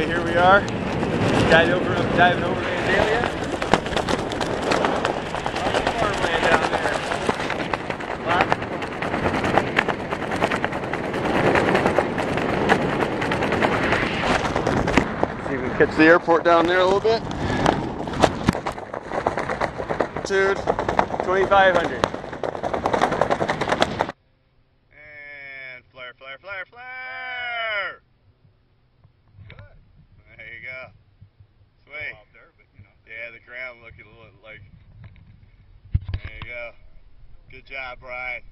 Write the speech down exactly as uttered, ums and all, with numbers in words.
Okay, here we are. Diving over, diving over Vandalia. Farmland down there. Lots of fun. See if we can catch the airport down there a little bit. Altitude twenty-five hundred. And flare, flare, flare, flare! Good. There you go. Sweet. Out there, but, you know. Yeah, the ground looking a little like. There you go. Good job, Brian.